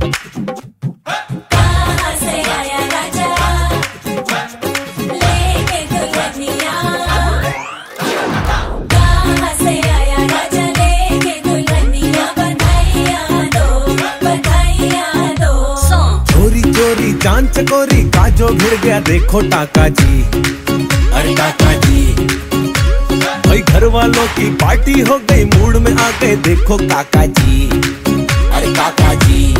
चांद चकोरी का जो भिड़ गया देखो टाका जी। अरे टाका जी भाई घर वालों की पार्टी हो गई, मूड में आ गए देखो काका जी। अरे काका जी